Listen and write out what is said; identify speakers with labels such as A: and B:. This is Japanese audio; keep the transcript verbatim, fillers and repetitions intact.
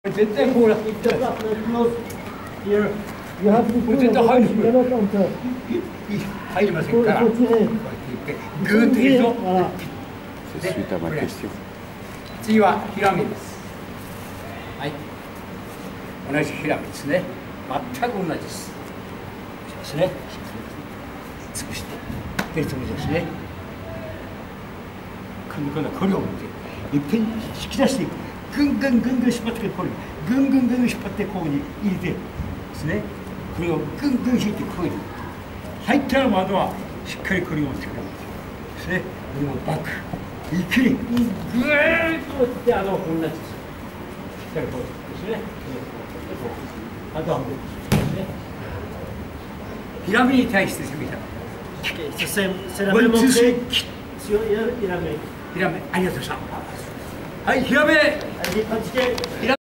A: 絶対こうやって絶対入りませんから。こうやって言ってグーッといくぞ。次は平目です。はい。同じ平目ですね。全く同じです。しますね。潰して手つぶですね。今度はこれを持っていっぺんに引き出していく。ぐんぐんぐんぐん引っ張ってこれぐんぐんぐんぐん引っ張ってここに入れてですね。これをぐんぐん引いてここに入ったら窓はしっかりこれを持ってくるんですね。これをバック一気にぐーっと持ってあのこんなやつです。しっかりこうですね。あとはもうですね。平目に対して攻めた。ワンツースリー平目ありがとうございました。はい、平目。